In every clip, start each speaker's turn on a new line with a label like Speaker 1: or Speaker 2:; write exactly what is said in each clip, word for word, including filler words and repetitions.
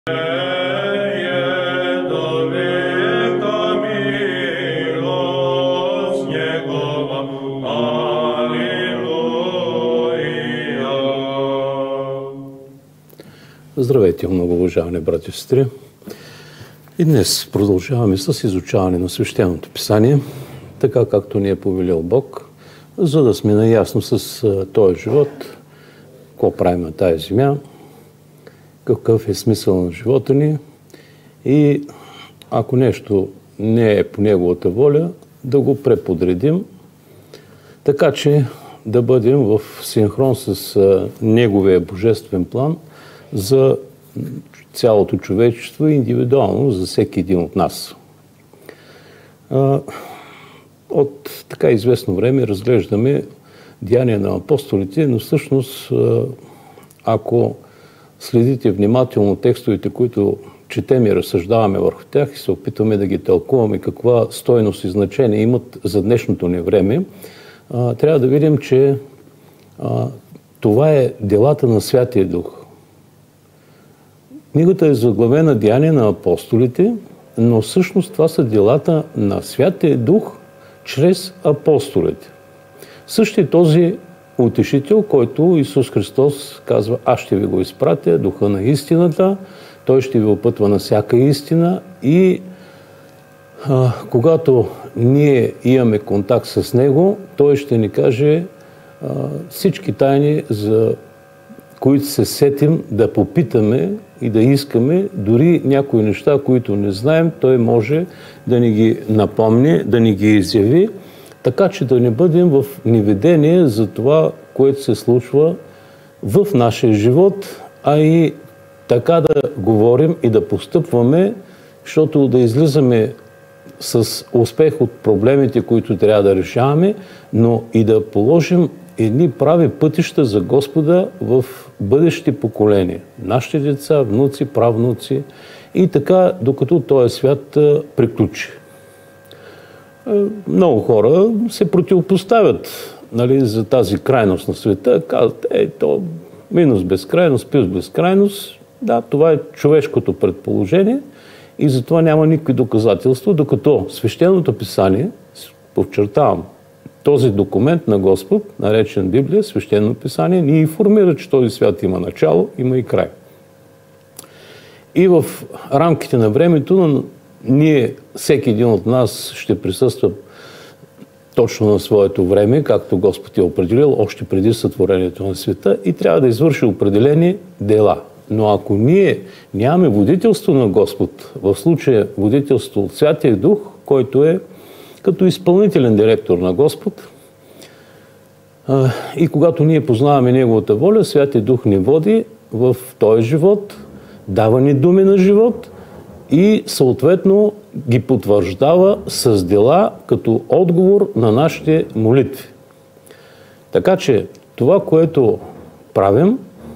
Speaker 1: Здравейте, много уважавани брати и сестри! И днес продължаваме с изучаване на Свещеното Писание, така както ни е повелил Бог, за да сме наясно с този живот, какво правим на тази земя, какъв е смисъл на живота ни и ако нещо не е по Неговата воля, да го преподредим, така че да бъдем в синхрон с Неговия божествен план за цялото човечество и индивидуално за всеки един от нас. От така известно време разглеждаме Деяния на апостолите, но всъщност, ако следите внимателно текстовете, които четем и разсъждаваме върху тях и се опитваме да ги тълкуваме каква стойност и значение имат за днешното ни време, трябва да видим, че това е делата на Святия Дух. Книгата е заглавена Деяния на апостолите, но всъщност това са делата на Святия Дух чрез апостолите. Същия този утешител, който Исус Христос казва: аз ще ви го изпратя, Духа на истината, Той ще ви опътва на всяка истина и а, когато ние имаме контакт с Него, Той ще ни каже а, всички тайни, за които се сетим да попитаме и да искаме, дори някои неща, които не знаем, Той може да ни ги напомни, да ни ги изяви, така че да не бъдем в неведение за това, което се случва в нашия живот, а и така да говорим и да постъпваме, защото да излизаме с успех от проблемите, които трябва да решаваме, но и да положим едни прави пътища за Господа в бъдещи поколения. Нашите деца, внуци, правнуци и така, докато този свят приключи. Много хора се противопоставят, нали, за тази крайност на света. Казват: е, то минус безкрайност, плюс безкрайност. Да, това е човешкото предположение и затова няма никакви доказателства, докато Свещеното Писание, подчертавам, този документ на Господ, наречен Библия, Свещено Писание, ни информира, че този свят има начало, има и край. И в рамките на времето, ние, всеки един от нас ще присъства точно на своето време, както Господ е определил, още преди сътворението на света, и трябва да извърши определени дела. Но ако ние нямаме водителство на Господ, в случая водителство от Святия Дух, който е като изпълнителен директор на Господ, и когато ние познаваме Неговата воля, Святия Дух ни води в този живот, дава ни думи на живот и съответно ги потвърждава с дела като отговор на нашите молитви. Така че това, което правим,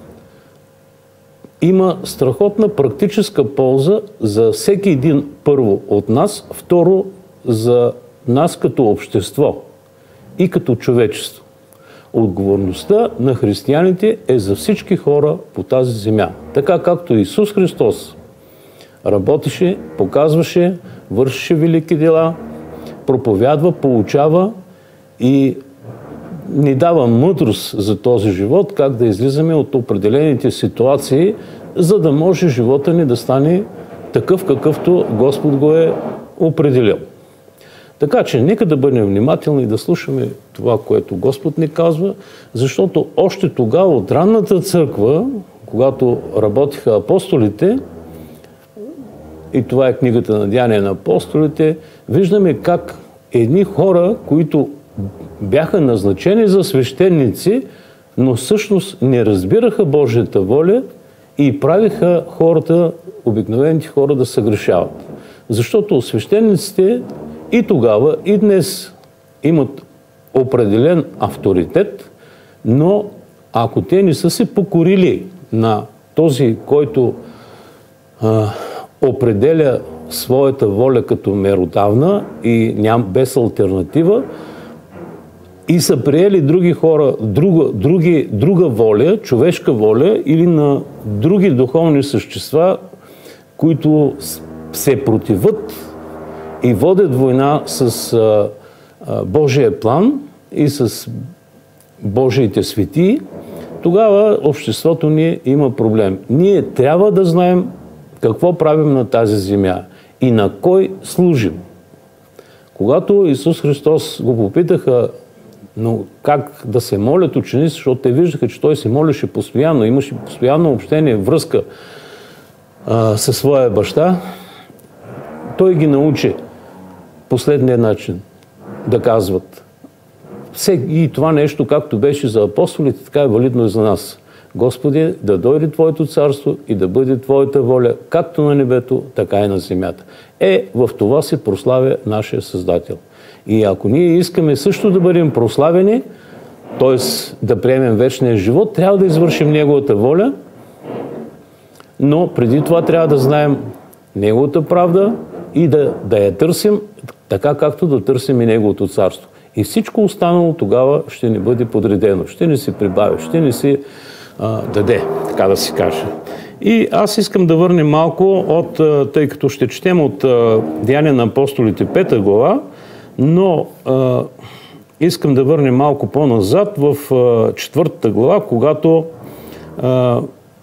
Speaker 1: има страхотна практическа полза за всеки един, първо от нас, второ за нас като общество и като човечество. Отговорността на християните е за всички хора по тази земя. Така както Исус Христос работеше, показваше, вършеше велики дела, проповядва, получава и ни дава мъдрост за този живот, как да излизаме от определените ситуации, за да може живота ни да стане такъв, какъвто Господ го е определил. Така че нека да бъдем внимателни и да слушаме това, което Господ ни казва, защото още тогава от ранната църква, когато работиха апостолите, и това е книгата на Деяния на апостолите, виждаме как едни хора, които бяха назначени за свещеници, но всъщност не разбираха Божията воля и правиха хората, обикновените хора, да се грешават. Защото свещениците и тогава, и днес имат определен авторитет, но ако те не са се покорили на този, който а, определя своята воля като меродавна и ням, без алтернатива, и са приели други хора, друга, други, друга воля, човешка воля или на други духовни същества, които се противят и водят война с а, а, Божия план и с Божиите светии, тогава обществото ни има проблем. Ние трябва да знаем какво правим на тази земя и на кой служим. Когато Исус Христос го попитаха, но как да се молят ученици, защото те виждаха, че той се молеше постоянно, имаше постоянно общение, връзка а, със своя баща, той ги научи последния начин да казват. И това нещо, както беше за апостолите, така е валидно и за нас. Господи, да дойде Твоето царство и да бъде Твоята воля, както на небето, така и на земята. Е, в това се прославя нашия Създател. И ако ние искаме също да бъдем прославени, т.е. да приемем вечния живот, трябва да извършим Неговата воля, но преди това трябва да знаем Неговата правда и да, да я търсим, така както да търсим и Неговото царство. И всичко останало тогава ще ни бъде подредено, ще ни се прибави, ще ни се а, даде, така да си каже. И аз искам да върнем малко от, тъй като ще четем от Деяния на апостолите пета глава, но а, искам да върнем малко по-назад в а, четвъртата глава, когато а,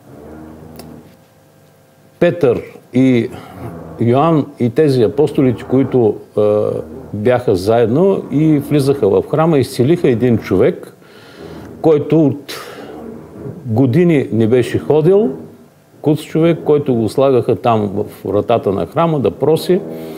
Speaker 1: Петър и Йоан и тези апостолите, които а, бяха заедно и влизаха в храма, изцелиха един човек, който от години не беше ходил, куц човек, който го слагаха там в вратата на храма да проси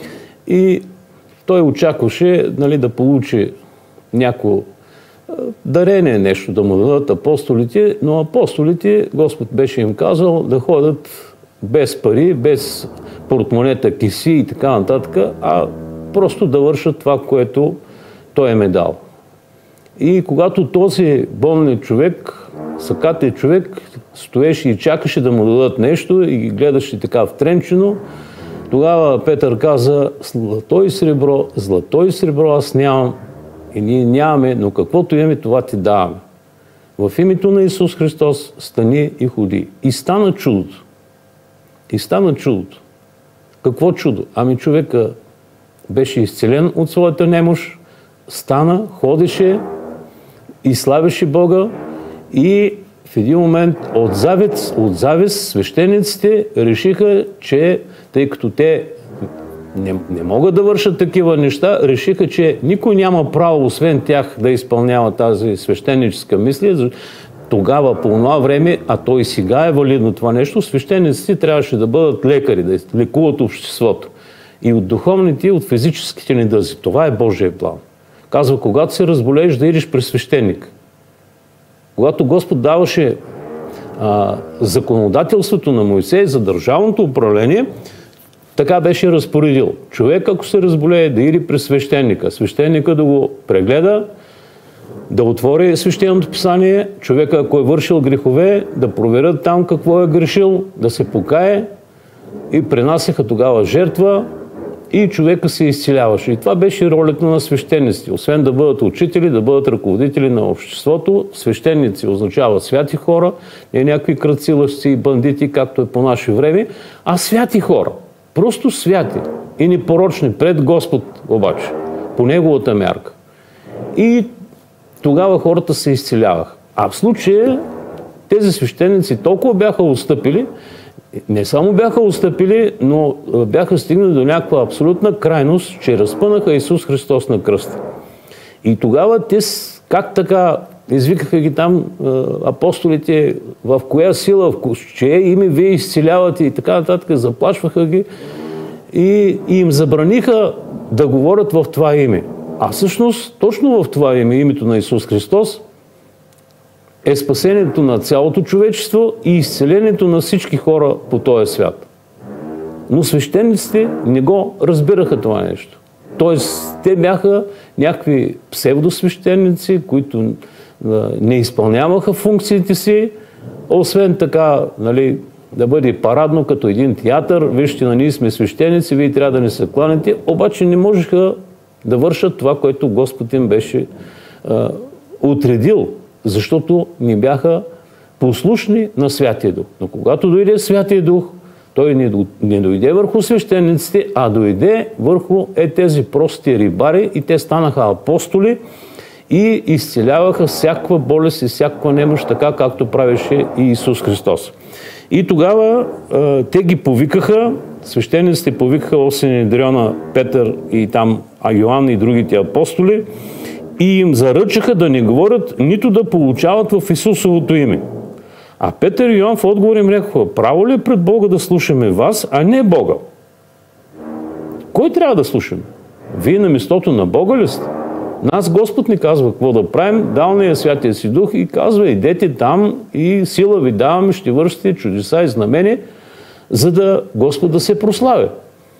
Speaker 1: и той очакваше, нали, да получи някакво дарение, нещо да му дадат апостолите, но апостолите, Господ беше им казал да ходят без пари, без портмонета, киси и така нататък, а просто да вършат това, което той им е дал. И когато този болен човек, сакатен човек, стоеше и чакаше да му дадат нещо и ги гледаше така втренчено, тогава Петър каза: злато и сребро, злато и сребро аз нямам и ние нямаме, но каквото имаме, това ти даваме. В името на Исус Христос стани и ходи. И стана чудото. И стана чудото. Какво чудо? Ами човека беше изцелен от своята немощ, стана, ходеше и славеше Бога и в един момент от завист, от завист свещениците решиха, че тъй като те не, не могат да вършат такива неща, решиха, че никой няма право, освен тях, да изпълнява тази свещеническа мисия. Тогава, по това време, а то и сега е валидно това нещо, свещениците трябваше да бъдат лекари, да лекуват обществото. И от духовните, и от физическите недъзи. Това е Божия план. Казва, когато се разболееш, да идеш при свещеник. Когато Господ даваше а, законодателството на Моисей за държавното управление, така беше разпоредил. Човек, ако се разболее, да иде при свещеника. Свещеника да го прегледа, да отвори свещеното писание, човека, ако е вършил грехове, да проверят там какво е грешил, да се покае и принасяха тогава жертва и човека се изцеляваше. И това беше ролята на свещениците. Освен да бъдат учители, да бъдат ръководители на обществото, свещеници означава святи хора, не някакви кръцилащи и бандити, както е по наше време, а святи хора. Просто святи и непорочни пред Господ обаче, по Неговата мярка. И тогава хората се изцеляваха. А в случая тези свещеници толкова бяха отстъпили, не само бяха отстъпили, но бяха стигнали до някаква абсолютна крайност, че разпънаха Исус Христос на кръста. И тогава те, как така, извикаха ги там апостолите, в коя сила, в чие име вие изцелявате и така нататък, заплашваха ги и, и им забраниха да говорят в това име. А всъщност, точно в това име, името на Исус Христос, е спасението на цялото човечество и изцелението на всички хора по този свят. Но свещениците не го разбираха това нещо. Тоест, те бяха някакви псевдосвещеници, които не изпълняваха функциите си, освен така, нали, да бъде парадно като един театър. Вижте, на ние сме свещеници, вие трябва да ни се кланяте, обаче не можеха да вършат това, което Господ им беше а, отредил, защото не бяха послушни на Святия Дух. Но когато дойде Святия Дух, Той не, не дойде върху свещениците, а дойде върху е тези прости рибари и те станаха апостоли и изцеляваха всякаква болест и всякаква немощ, така както правеше и Исус Христос. И тогава е, те ги повикаха, свещениците повикаха Синедриона, Петър и там Йоанн и другите апостоли и им заръчаха да не говорят, нито да получават в Исусовото име. А Петър и Йоанн в отговор им рекоха: право ли е пред Бога да слушаме вас, а не Бога? Кой трябва да слушаме? Вие на местото на Бога ли сте? Нас Господ ни казва какво да правим, дал ни е Святия си Дух и казва: идете там и сила ви даваме, ще вършите чудеса и знамения, за да Господ да се прославя.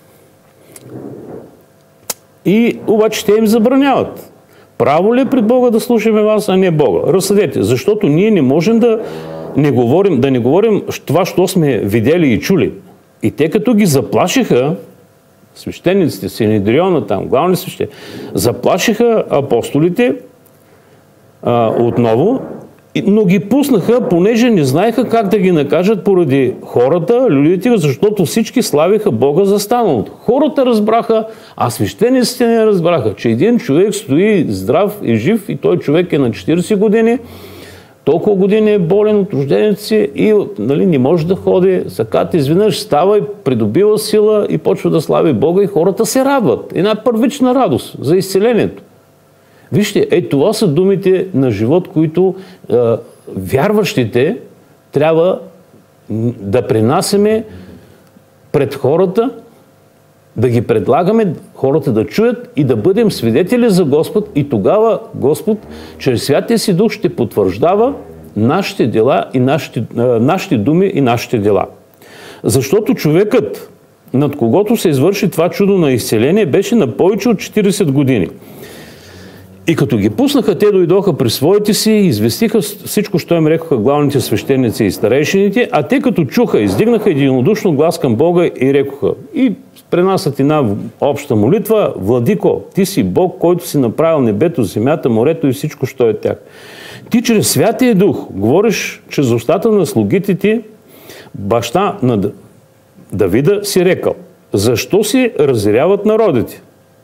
Speaker 1: И обаче те им забраняват. Право ли е пред Бога да слушаме вас, а не Бога? Разсъдете, защото ние не можем да не говорим, да не говорим това, що сме видели и чули. И те като ги заплашиха, свещениците, Синедриона там, главни свещени, заплашиха апостолите а, отново, но ги пуснаха, понеже не знаеха как да ги накажат поради хората, людите, защото всички славиха Бога за станалото. Хората разбраха, а свещениците не разбраха, че един човек стои здрав и жив и той човек е на четиридесет години, толкова години е болен от рождението си и нали, не може да ходи. Сакат изведнъж става и придобива сила и почва да слави Бога и хората се радват. Една първична радост за изцелението. Вижте, е това са думите на живот, които е, вярващите трябва да принасяме пред хората, да ги предлагаме, хората да чуят и да бъдем свидетели за Господ и тогава Господ чрез Святия си Дух ще потвърждава нашите дела и нашите, нашите думи и нашите дела. Защото човекът, над когото се извърши това чудо на изцеление, беше на повече от четиридесет години. И като ги пуснаха, те дойдоха при своите си и известиха всичко, що им рекоха главните свещеници и старейшините, а те като чуха, издигнаха единодушно глас към Бога и рекоха: и пренасят една обща молитва: Владико, ти си Бог, който си направил небето, земята, морето и всичко, що е тях. Ти чрез Святия Дух говориш чрез устата на слугите ти, баща на Давида си рекал: защо си разяряват народите?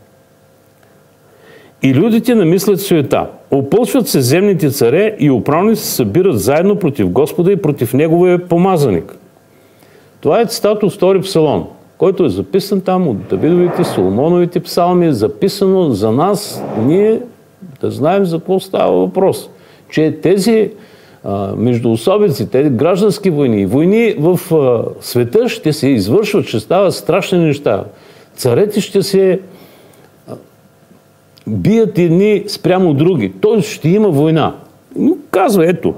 Speaker 1: И людите намислят суета. Опълчват се земните царе и управници се събират заедно против Господа и против Неговия помазаник. Това е цитат от втори псалом, който е записан там от Давидовите, Соломоновите псалми, записано за нас, ние да знаем за какво става въпрос. Че тези а, междуособици, тези граждански войни, войни в а, света ще се извършват, ще стават страшни неща. Царете ще се бият едни спрямо други. Т.е. ще има война. Но казва, ето,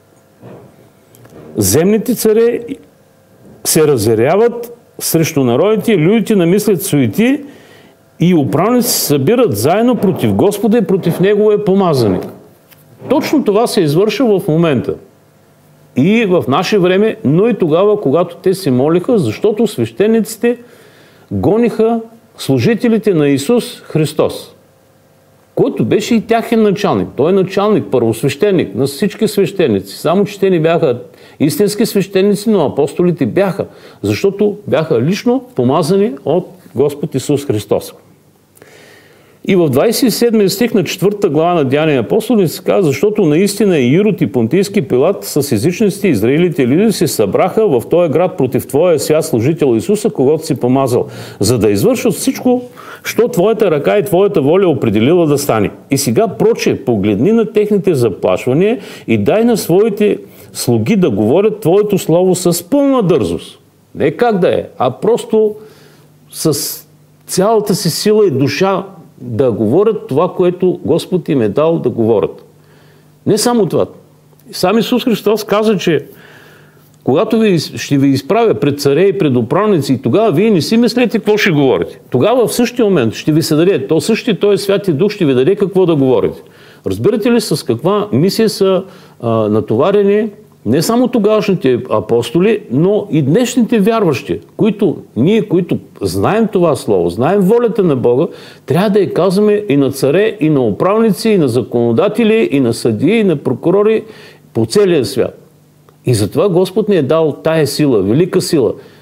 Speaker 1: земните царе се разяряват срещу народите, людите намислят суети и управници се събират заедно против Господа и против Неговия помазаник. Точно това се извършва в момента. И в наше време, но и тогава, когато те се молиха, защото свещениците гониха служителите на Исус Христос, който беше и тяхен началник. Той е началник, първосвещеник на всички свещеници. Само че те не бяха истински свещеници, но апостолите бяха, защото бяха лично помазани от Господ Исус Христос. И в двадесет и седми стих на четвърта глава на Деяния на апостолите се казва: защото наистина и Ирод и Понтийски Пилат с езичниците и израилите люди се събраха в този град против Твоя свят служител Исуса, когото си помазал, за да извършат всичко, що Твоята ръка и Твоята воля определила да стане. И сега, проче, погледни на техните заплашвания и дай на своите слуги да говорят Твоето слово с пълна дързост. Не как да е, а просто с цялата си сила и душа да говорят това, което Господ им е дал да говорят. Не само това. Сам Исус Христос каза, че когато ви, ще ви изправя пред царе и пред управници, и тогава вие не си мислете какво ще говорите. Тогава в същия момент ще ви се даде, то същия той Святи Дух ще ви даде какво да говорите. Разбирате ли с каква мисия са а, натоварени не само тогавашните апостоли, но и днешните вярващи, които ние, които знаем това слово, знаем волята на Бога, трябва да я казваме и на царе, и на управници, и на законодатели, и на съдии, и на прокурори по целия свят. И затова Господ ни е дал тая сила, велика сила,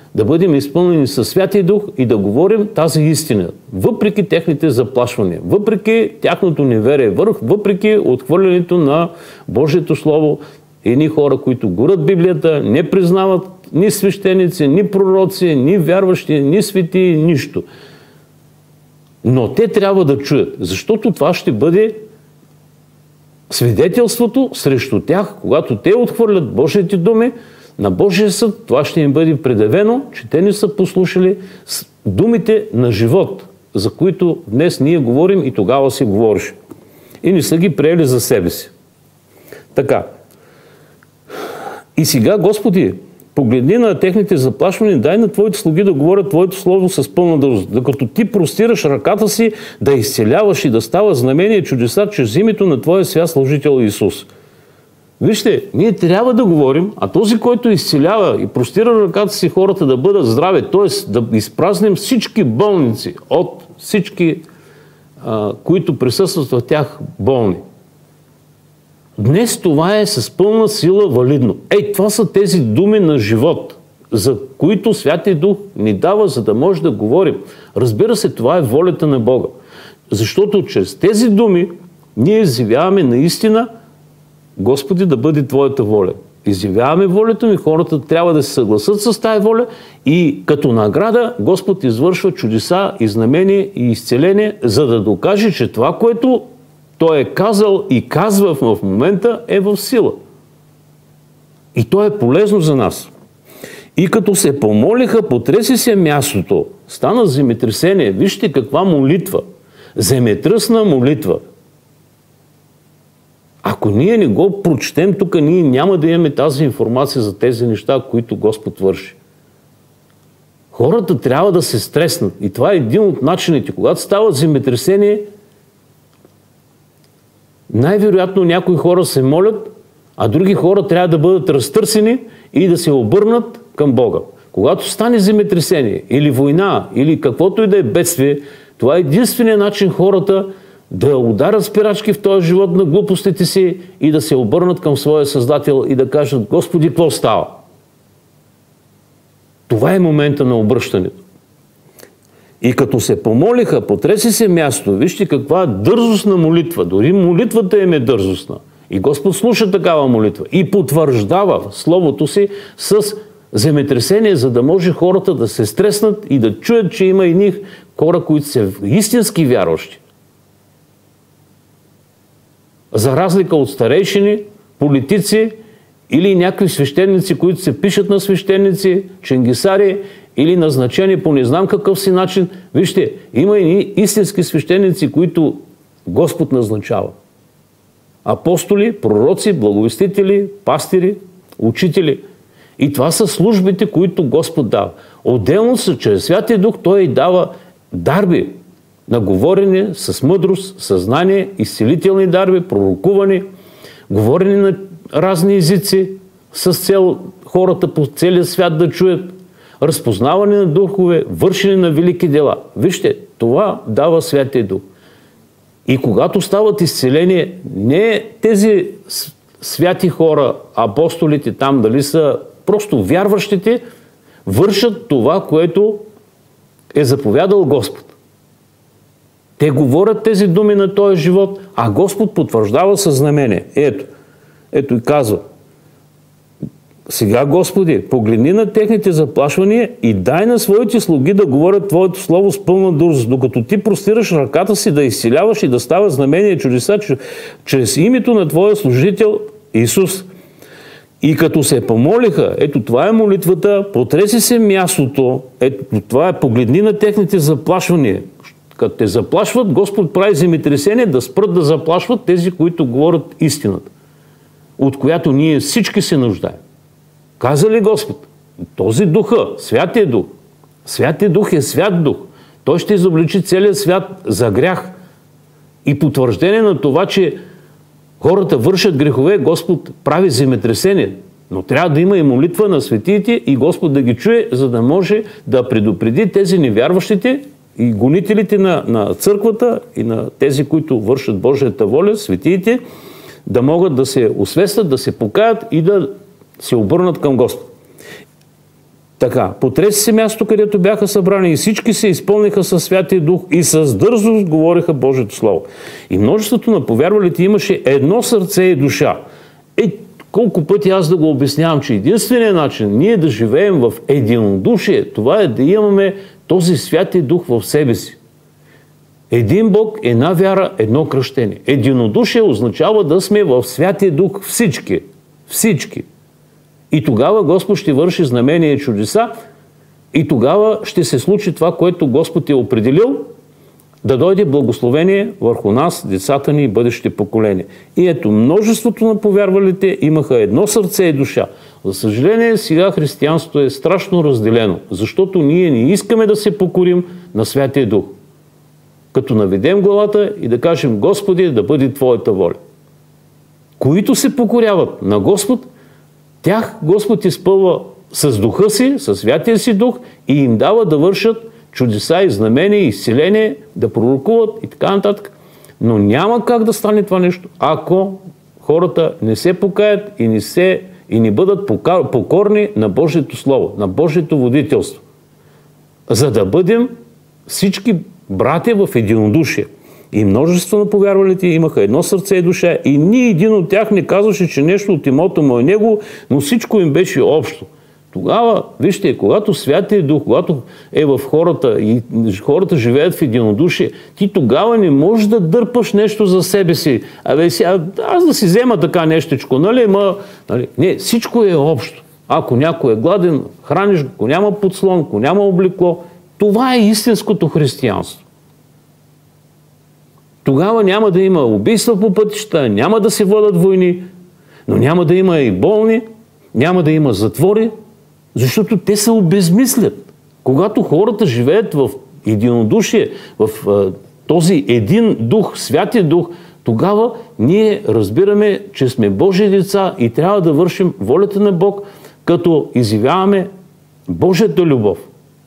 Speaker 1: да бъдем изпълнени със Святия Дух и да говорим тази истина, въпреки техните заплашвания, въпреки тяхното неверие, въпреки отхвърлянето на Божието Слово. Едни хора, които горят Библията, не признават ни свещеници, ни пророци, ни вярващи, ни свети, нищо. Но те трябва да чуят, защото това ще бъде свидетелството срещу тях, когато те отхвърлят Божиите думи на Божия съд. Това ще им бъде предявено, че те не са послушали думите на живот, за които днес ние говорим и тогава си говориш. И не са ги приели за себе си. Така. И сега, Господи, погледни на техните заплашвания, дай на Твоите слуги да говорят Твоето Слово с пълна дързост. Докато Ти простираш ръката си да изцеляваш и да става знамение чудеса чрез името на Твоя свят служител Исус. Вижте, ние трябва да говорим, а този, който изцелява и простира ръката си хората да бъдат здрави, т.е. да изпразним всички болници от всички, а, които присъстват в тях болни. Днес това е с пълна сила валидно. Ей, това са тези думи на живот, за които Святия Дух ни дава, за да може да говорим. Разбира се, това е волята на Бога. Защото чрез тези думи ние изявяваме наистина, Господи, да бъде Твоята воля. Изявяваме волята ми, хората трябва да се съгласат с тая воля и като награда Господ извършва чудеса и знамения и изцеление, за да докаже, че това, което Той е казал и казва в момента, е в сила. И то е полезно за нас. И като се помолиха, потреси се мястото. Стана земетресение. Вижте каква молитва. Земетръсна молитва. Ако ние не го прочетем тук, ние няма да имаме тази информация за тези неща, които Господ върши. Хората трябва да се стреснат. И това е един от начините. Когато става земетресение, най-вероятно някои хора се молят, а други хора трябва да бъдат разтърсени и да се обърнат към Бога. Когато стане земетресение или война, или каквото и да е бедствие, това е единственият начин хората да ударят спирачки в този живот на глупостите си и да се обърнат към своя Създател и да кажат: Господи, какво става? Това е момента на обръщането. И като се помолиха, потреси се място. Вижте каква дързостна молитва. Дори молитвата им е дързостна. И Господ слуша такава молитва. И потвърждава Словото си с земетресение, за да може хората да се стреснат и да чуят, че има и них хора, които са истински вярващи. За разлика от старейшини, политици или някакви свещеници, които се пишат на свещеници, ченгисари или назначени по не знам какъв си начин. Вижте, има и истински свещеници, които Господ назначава. Апостоли, пророци, благовестители, пастири, учители. И това са службите, които Господ дава. Отделно са, чрез Святия Дух, Той и дава дарби на говорене с мъдрост, съзнание, изцелителни дарби, пророкуване, говорене на разни езици с цел хората по целия свят да чуят, разпознаване на духове, вършене на велики дела. Вижте, това дава Святия Дух. И когато стават изцеление, не тези святи хора, апостолите там, дали са просто вярващите, вършат това, което е заповядал Господ. Те говорят тези думи на този живот, а Господ потвърждава със знамение. Ето, ето и казва: сега, Господи, погледни на техните заплашвания и дай на своите слуги да говорят Твоето Слово с пълна дързост, докато Ти простираш ръката си да изцеляваш и да става знамение и чудеса чрез името на Твоя служител Исус. И като се помолиха, ето това е молитвата, потреси се мястото, ето това е погледни на техните заплашвания. Като те заплашват, Господ прави земетресение да спрат да заплашват тези, които говорят истината, от която ние всички се нуждаем. Каза ли Господ? Този духа, Святия Дух. Святия Дух е свят дух. Той ще изобличи целият свят за грях. И потвърждение на това, че хората вършат грехове, Господ прави земетресение. Но трябва да има и молитва на светиите и Господ да ги чуе, за да може да предупреди тези невярващите и гонителите на, на църквата и на тези, които вършат Божията воля, светиите, да могат да се освестят, да се покаят и да се обърнат към Господ. Така, потреси се място, където бяха събрани и всички се изпълниха със Святия Дух и с дързост говориха Божието Слово. И множеството на повярвалите имаше едно сърце и душа. Е, колко пъти аз да го обяснявам, че единственият начин ние да живеем в единодушие, това е да имаме този Святия Дух в себе си. Един Бог, една вяра, едно кръщение. Единодушие означава да сме в Святия Дух всички. Всички. И тогава Господ ще върши знамения и чудеса и тогава ще се случи това, което Господ е определил, да дойде благословение върху нас, децата ни и бъдещите поколения. И ето, множеството на повярвалите имаха едно сърце и душа. За съжаление, сега християнството е страшно разделено, защото ние не искаме да се покорим на Святия Дух. Като наведем главата и да кажем: Господи, да бъде Твоята воля. Които се покоряват на Господ, тях Господ изпълва с духа си, със Святия си дух и им дава да вършат чудеса и знамения, и изцеление, да пророкуват и така нататък. Но няма как да стане това нещо, ако хората не се покаят и не, се, и не бъдат покорни на Божието Слово, на Божието водителство. За да бъдем всички братя в единодушие. И множество на повярвалите имаха едно сърце и душа и ни един от тях не казваше, че нещо от имота му е него, но всичко им беше общо. Тогава, вижте, когато Святия Дух, когато е в хората и хората живеят в единодушие, ти тогава не можеш да дърпаш нещо за себе си. Абе, сега, аз да си взема така нещичко, нали, ма, нали? Не, всичко е общо. Ако някой е гладен, храниш го, ако няма подслон, ако няма облекло, това е истинското християнство. Тогава няма да има убийства по пътища, няма да се водят войни, но няма да има и болни, няма да има затвори, защото те се обезмислят. Когато хората живеят в единодушие, в а, този един дух, Святия Дух, тогава ние разбираме, че сме Божии деца и трябва да вършим волята на Бог, като изявяваме Божията любов.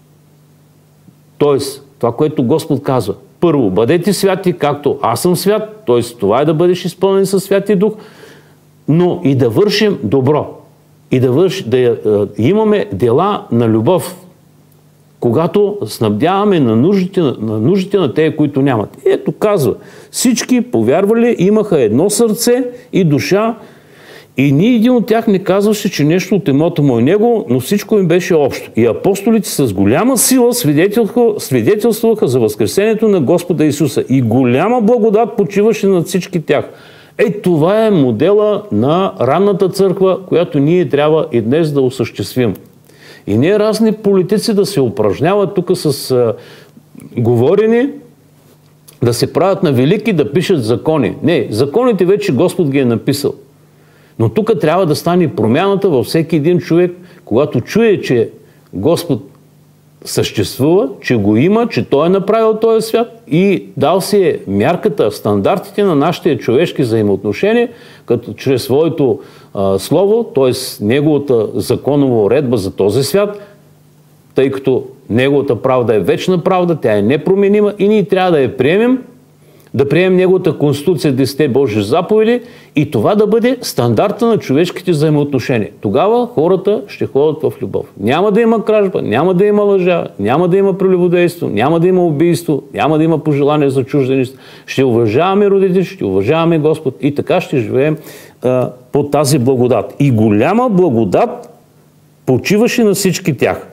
Speaker 1: Тоест, това, което Господ казва: първо, бъдете святи, както аз съм свят, т.е. това е да бъдеш изпълнен със Святия Дух, но и да вършим добро. И да, върш, да е, имаме дела на любов, когато снабдяваме на нуждите на, на нуждите на тези, които нямат. И ето казва: всички повярвали имаха едно сърце и душа и ни един от тях не казваше, че нещо от имота му е него, но всичко им беше общо. И апостолите с голяма сила свидетелстваха, свидетелстваха за възкресението на Господа Исуса. И голяма благодат почиваше над всички тях. Е, това е модела на ранната църква, която ние трябва и днес да осъществим. И не разни политици да се упражняват тук с а, говорени, да се правят на велики, да пишат закони. Не, законите вече Господ ги е написал. Но тук трябва да стане промяната във всеки един човек, когато чуе, че Господ съществува, че го има, че Той е направил този свят и дал си е мярката, стандартите на нашите човешки взаимоотношения, като чрез своето а, слово, т.е. неговата законова уредба за този свят, тъй като неговата правда е вечна правда, тя е непроменима и ние трябва да я приемем, да приемем неговата конституция, десетте Божии заповеди и това да бъде стандарта на човешките взаимоотношения. Тогава хората ще ходят в любов. Няма да има кражба, няма да има лъжа, няма да има прелюбодейство, няма да има убийство, няма да има пожелание за чужденост. Ще уважаваме родителите, ще уважаваме Господ и така ще живеем а, по тази благодат. И голяма благодат почиваше на всички тях.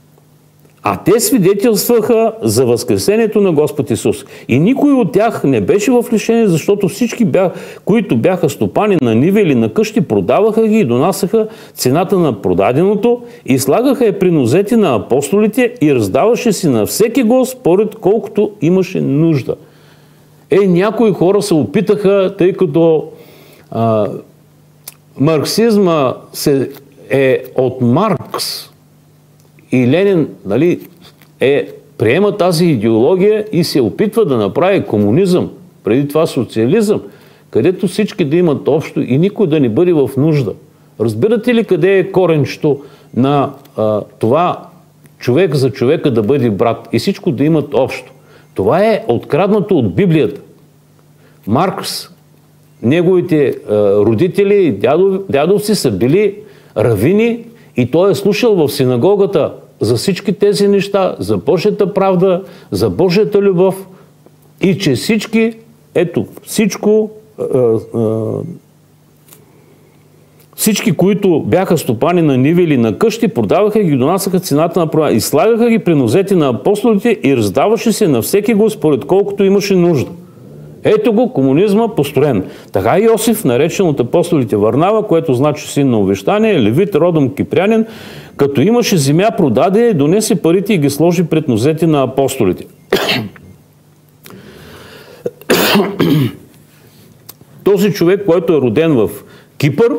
Speaker 1: А те свидетелстваха за възкресението на Господ Исус. И никой от тях не беше в лишение, защото всички, бях, които бяха стопани на ниви или на къщи, продаваха ги и донасяха цената на продаденото и слагаха я при нозете на апостолите и раздаваше си на всеки го според колкото имаше нужда. Е, някои хора се опитаха, тъй като а, марксизма се, е от Маркс, и Ленин, нали, е, приема тази идеология и се опитва да направи комунизъм, преди това социализъм, където всички да имат общо и никой да не бъде в нужда. Разбирате ли къде е коренчето на а, това човек за човека да бъде брат и всичко да имат общо? Това е откраднато от Библията. Маркс, неговите а, родители и дядов, дядовци са били равини И той е слушал в синагогата за всички тези неща, за Божията правда, за Божията любов и че всички, ето, всичко, а, а, всички, които бяха стопани на ниви или на къщи, продаваха ги, донасяха цената на прода. И слагаха ги при нозете на апостолите и раздаваше се на всеки го според колкото имаше нужда. Ето го комунизма построен. Така Йосиф, наречен от апостолите Варнава, което значи син на увещание, левит, родом кипрянин, като имаше земя, продаде, донесе парите и ги сложи пред нозете на апостолите. Този човек, който е роден в Кипър,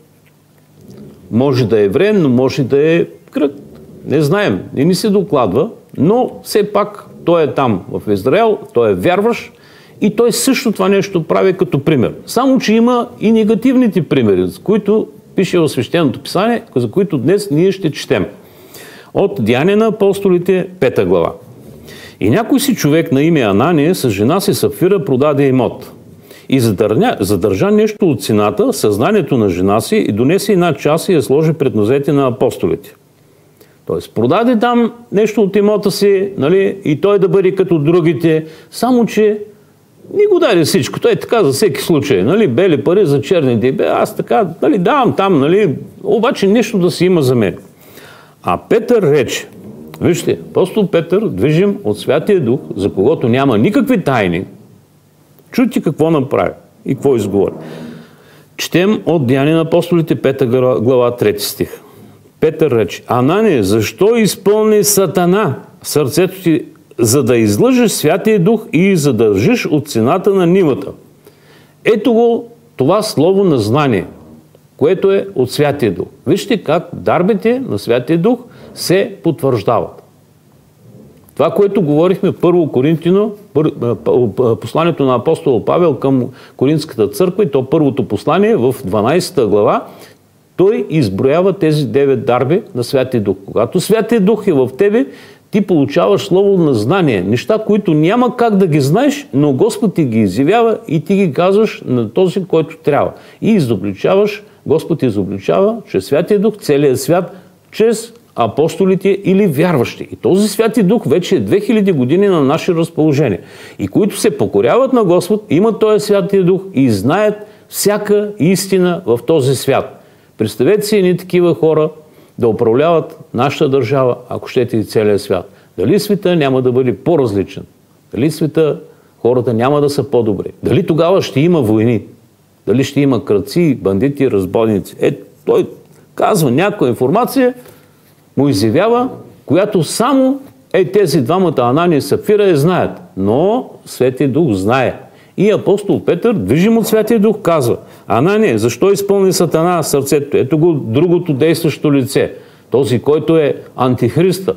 Speaker 1: може да е евреен, но може да е грък. Не знаем, не ни се докладва, но все пак той е там в Израел, той е вярващ и той също това нещо прави като пример. Само, че има и негативните примери, за които пише в Свещеното писание, за които днес ние ще четем. От Деяния на апостолите, пета глава. И някой си човек на име Анания с жена си Сапфира продаде имот. И задържа, задържа нещо от цената, съзнанието на жена си и донесе една част и я сложи пред нозете на апостолите. Тоест, продаде там нещо от имота си, нали, и той да бъде като другите, само че не го даде всичко. Той е така за всеки случай. Нали, бели пари за черните. Бе, аз така, нали, давам там, нали, обаче нещо да си има за мен. А Петър рече, вижте, апостол Петър, движим от Святия Дух, за когото няма никакви тайни. Чуйте какво направи и какво изговори. Четем от Деяния на апостолите, пета глава, трети стих. Петър рече, Анания, защо изпълни Сатана сърцето ти, за да излъжеш Святия Дух и задържиш от цената на нивата? Ето го това слово на знание, което е от Святия Дух. Вижте как дарбите на Святия Дух се потвърждават. Това, което говорихме първо Коринтино, посланието на апостол Павел към Коринтската църква, и то първото послание в дванадесета глава, той изброява тези девет дарби на Святия Дух. Когато Святия Дух е в тебе, ти получаваш слово на знание. Неща, които няма как да ги знаеш, но Господ ти ги изявява и ти ги казваш на този, който трябва. И изобличаваш, Господ изобличава чрез Святия Дух целият свят, чрез апостолите или вярващи. И този Святи Дух вече е две хиляди години на наше разположение. И които се покоряват на Господ, имат този Святия Дух и знаят всяка истина в този свят. Представете си едни такива хора да управляват нашата държава, ако щете и целия свят. Дали света няма да бъде по-различен? Дали света хората няма да са по-добри? Дали тогава ще има войни? Дали ще има крадци, бандити, разбойници? Е, той казва някаква информация, му изявява, която само е тези двамата Анания и Сапфира я знаят. Но Светия Дух знае. И апостол Петър, движим от Святия Дух, казва, Анания, защо изпълни Сатана сърцето? Ето го другото действащо лице. Този, който е антихриста.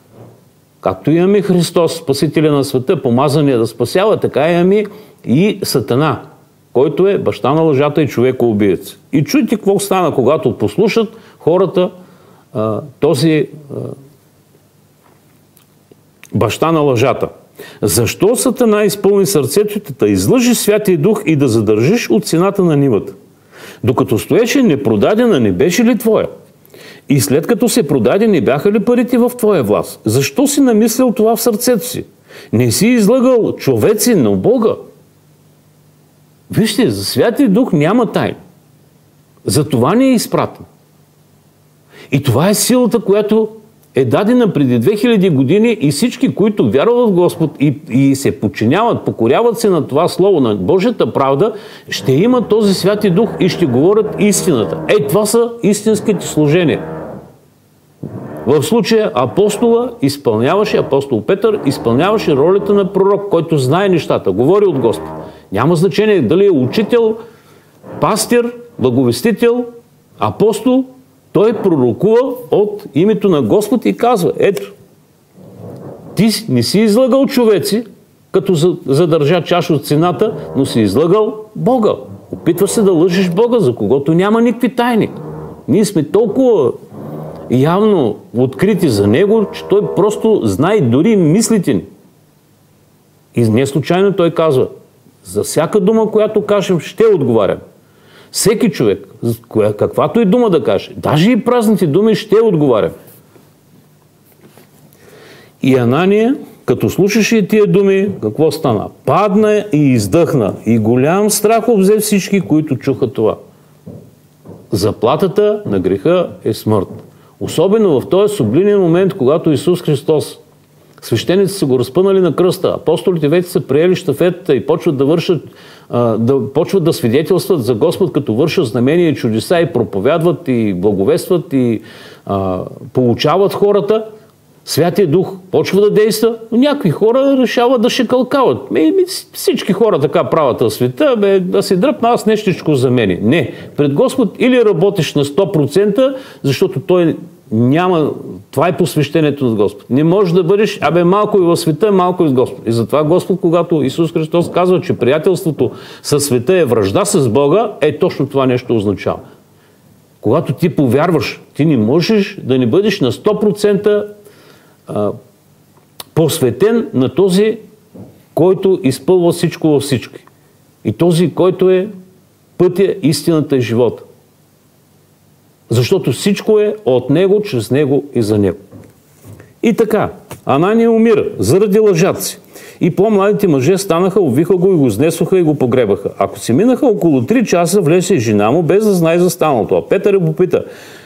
Speaker 1: Както имаме Христос, Спасителя на света, помазания да спасява, така имаме и Сатана, който е баща на лъжата и човекоубиец. И чуйте какво стана, когато послушат хората този баща на лъжата. Защо Сатана изпълни сърцето ти, да излъжи Святия Дух и да задържиш от цената на нивата? Докато стоеше непродадена, не беше ли твоя? И след като се продаде, не бяха ли парите в твоя власт? Защо си намислил това в сърцето си? Не си излъгал човеци, но Бога. Вижте, за Святия Дух няма тайна. За това не е изпратен. И това е силата, която е дадена преди две хиляди години и всички, които вярват в Господ и, и се подчиняват, покоряват се на това слово, на Божията правда, ще имат този Святи Дух и ще говорят истината. Е, това са истинските служения. В случая апостола изпълняваше, апостол Петър изпълняваше ролята на пророк, който знае нещата, говори от Господ. Няма значение дали е учител, пастир, благовестител, апостол, той пророкува от името на Господ и казва, ето, ти не си излъгал човеци, като задържа чаш от цената, но си излъгал Бога. Опитва се да лъжиш Бога, за когото няма никакви тайни. Ние сме толкова явно открити за Него, че Той просто знае дори мислите ни. И не случайно Той казва, за всяка дума, която кажем, ще отговарям. Всеки човек, каквато и дума да каже, даже и празните думи, ще отговаря. И Анания, като слушаше тия думи, какво стана? Падна и издъхна. И голям страх обзе всички, които чуха това. Заплатата на греха е смърт. Особено в този сублимен момент, когато Исус Христос, свещениците са го разпънали на кръста, апостолите вече са приели щафетата и почват да вършат, да, почват да свидетелстват за Господ, като вършат знамения и чудеса и проповядват и благовестват и а, получават хората. Святия Дух почва да действа, но някакви хора решават да шекалкават. Ми, ми, всички хора така правят в света, бе, да се дръпна аз нещичко за мене. Не, пред Господ или работиш на сто процента, защото Той няма, това е посвещението на Господ. Не можеш да бъдеш, абе малко и в света, малко и в Господ. И затова Господ, когато Исус Христос казва, че приятелството със света е вражда с Бога, е точно това нещо означава. Когато ти повярваш, ти не можеш да не бъдеш на сто процента посветен на този, който изпълва всичко във всички. И този, който е пътя, истината и живота. Защото всичко е от Него, чрез Него и за Него. И така, Анания умира заради лъжата си. И по-младите мъже станаха, увиха го и го изнесоха и го погребаха. Ако си минаха около три часа, влезе жена му, без да знае за станалото. А Петър я попита: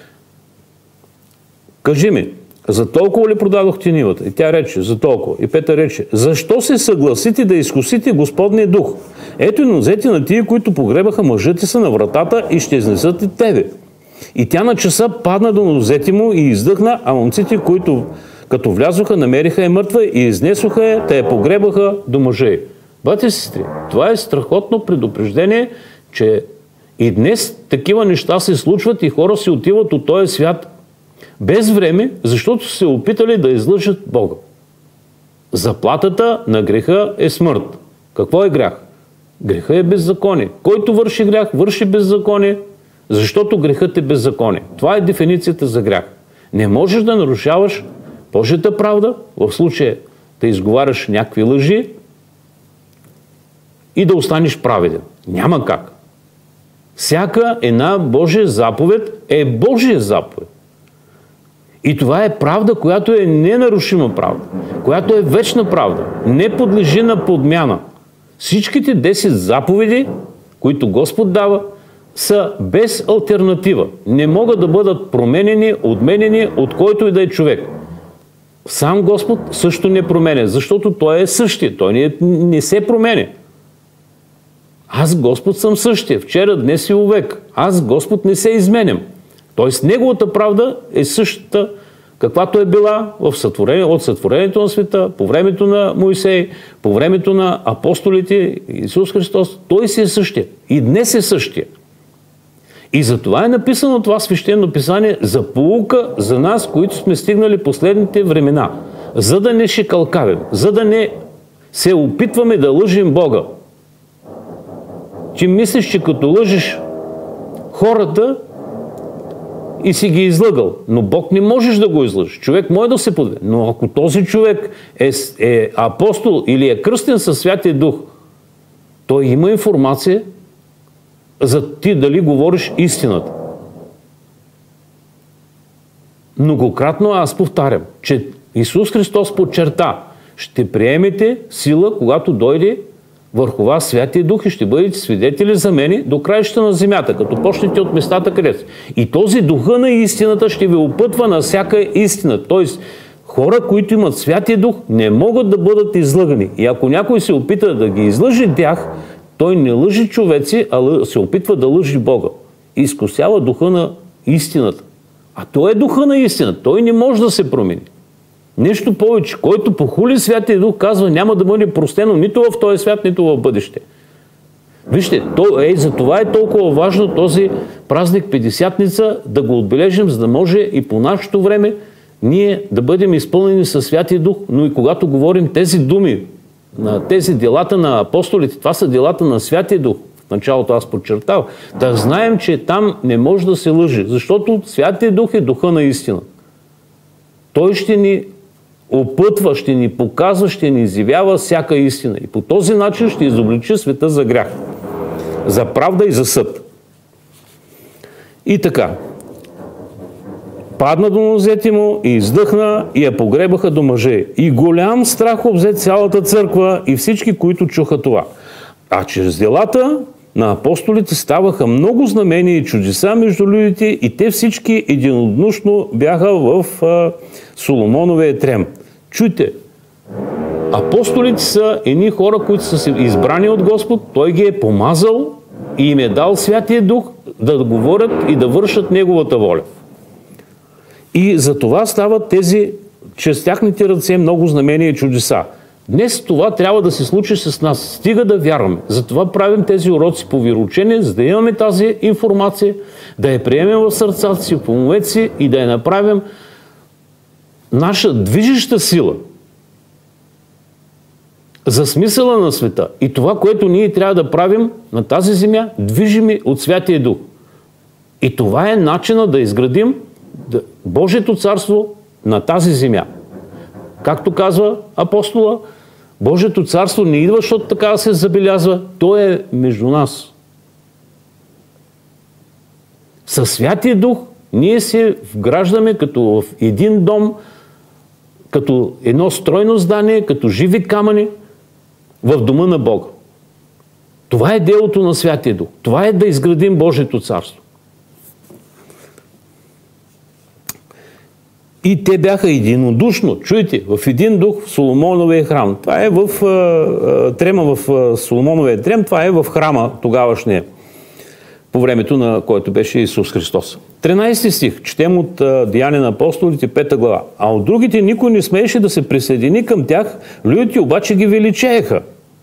Speaker 1: кажи ми, за толкова ли продадохте нивата? И тя рече: за толкова. И Петър рече: защо се съгласите да изкусите Господния дух? Ето и нозете на тия, които погребаха мъжете са на вратата и ще изнесат и тебе. И тя на часа падна до нозете му и издъхна, а момците, които като влязоха, намериха я мъртва и изнесоха я, те я погребаха до мъжа й. Братя и сестри, това е страхотно предупреждение, че и днес такива неща се случват и хора се отиват от този свят без време, защото са се опитали да излъжат Бога. Заплатата на греха е смърт. Какво е грях? Греха е беззаконие. Който върши грях, върши беззаконие, защото грехът е беззаконие. Това е дефиницията за грях. Не можеш да нарушаваш Божията правда, в случая да изговаряш някакви лъжи и да останеш праведен. Няма как. Всяка една Божия заповед е Божия заповед. И това е правда, която е ненарушима правда, която е вечна правда, не подлежи на подмяна. Всичките десет заповеди, които Господ дава, са без алтернатива. Не могат да бъдат променени, отменени от който и да е човек. Сам Господ също не променя, защото Той е същия. Той не, не се променя. Аз, Господ, съм същия. Вчера, днес и вовек. Аз, Господ, не се изменям. Тоест, Неговата правда е същата, каквато е била в сътворение, от сътворението на света, по времето на Моисей, по времето на апостолите, Исус Христос. Той си е същия. И днес е същия. И затова е написано това свещено писание за поука за нас, които сме стигнали последните времена. За да не шикалкавим, за да не се опитваме да лъжим Бога. Ти мислиш, че като лъжиш хората и си ги излъгал, но Бог не можеш да го излъжиш. Човек може да се подведе. Но ако този човек е, е апостол или е кръстен със Святия Дух, той има информация за ти дали говориш истината. Многократно аз повтарям, че Исус Христос подчерта: ще приемете сила, когато дойде върху вас Святия Дух и ще бъдете свидетели за мене до краищата на земята, като почнете от местата, където. И този духа на истината ще ви опътва на всяка истина. Тоест, хора, които имат Святия Дух, не могат да бъдат излъгани. И ако някой се опита да ги излъжи тях, той не лъжи човеци, а се опитва да лъжи Бога. И изкусява духа на истината. А той е духа на истината. Той не може да се промени. Нещо повече, който похули Святия Дух, казва, няма да бъде простено нито в този свят, нито в бъдеще. Вижте, то, е, за това е толкова важно този празник Петдесятница да го отбележим, за да може и по нашето време ние да бъдем изпълнени със Святия Дух, но и когато говорим тези думи, на тези делата на апостолите, това са делата на Святия Дух. В началото аз подчертал. Да знаем, че там не може да се лъжи, защото Святия Дух е духа на истина. Той ще ни опътва, ще ни показва, ще ни изявява всяка истина. И по този начин ще изобличи света за грях, за правда и за съд. И така. Падна до нозете му и издъхна и я погребаха до мъже. И голям страх обзе цялата църква и всички, които чуха това. А чрез делата на апостолите ставаха много знамения и чудеса между людите и те всички единодушно бяха в а, Соломоновия трем. Чуйте, апостолите са едни хора, които са избрани от Господ, Той ги е помазал и им е дал Святия Дух да говорят и да вършат Неговата воля. И за това стават тези, чрез тяхните ръце, много знамения и чудеса. Днес това трябва да се случи с нас. Стига да вярваме. Затова правим тези уроци по вироучение, за да имаме тази информация, да я приемем в сърцата си, в умовете си и да я направим наша движеща сила за смисъла на света. И това, което ние трябва да правим на тази земя, движими от Святия Дух. И това е начинът да изградим Божието царство на тази земя. Както казва апостола, Божието царство не идва, защото така да се забелязва, то е между нас. Със Святия Дух ние се вграждаме като в един дом, като едно стройно здание, като живи камъни в дома на Бога. Това е делото на Святия Дух. Това е да изградим Божието царство. И те бяха единодушно, чуйте, в един дух в Соломоновия храм. Това е в а, трема в а, Соломоновия трем, това е в храма тогавашния, по времето на който беше Исус Христос. тринайсети стих, четем от а, Деяния на апостолите, пета глава. А от другите никой не смееше да се присъедини към тях, людите обаче ги величееха.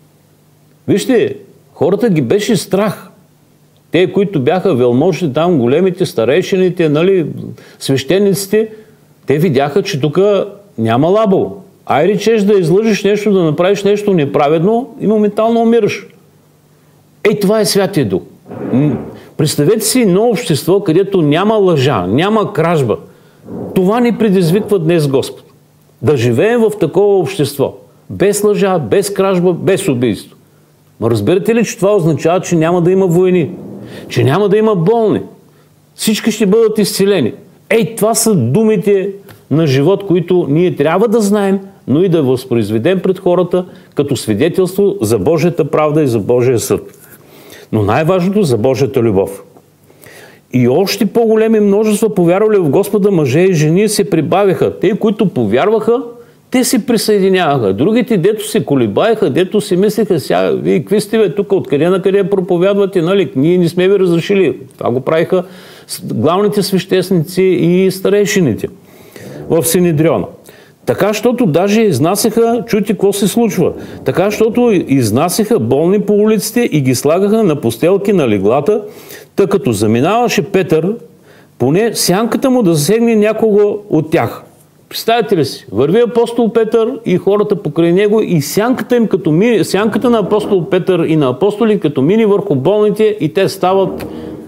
Speaker 1: Вижте, хората ги беше страх. Те, които бяха велможни там, големите, старейшините, нали, свещениците, те видяха, че тук няма лабо. Ай речеш да излъжиш нещо, да направиш нещо неправедно и моментално умираш. Ей, това е Святия Дух. Представете си едно общество, където няма лъжа, няма кражба. Това ни предизвиква днес Господ. Да живеем в такова общество. Без лъжа, без кражба, без убийство. Но разберете ли, че това означава, че няма да има войни, че няма да има болни. Всички ще бъдат изцелени. Ей, това са думите на живот, които ние трябва да знаем, но и да възпроизведем пред хората като свидетелство за Божията правда и за Божия съд. Но най-важното за Божията любов. И още по-големи множества повярвали в Господа мъже и жени се прибавиха. Те, които повярваха, те се присъединяваха. Другите, дето се колебаеха, дето си мислеха, сега, вие какви сте бе, тук, откъде на къде проповядвате, нали? Ние не сме ви разрешили. Това го правиха главните свещеници и старейшините в Синедриона. Така, защото даже изнасяха, чуйте какво се случва, така, защото изнасяха болни по улиците и ги слагаха на постелки на леглата, тъй като заминаваше Петър, поне сянката му да засегне някого от тях. Представете ли си? Върви апостол Петър и хората покрай него и сянката им, като мини, сянката на апостол Петър и на апостоли, като мини върху болните и те стават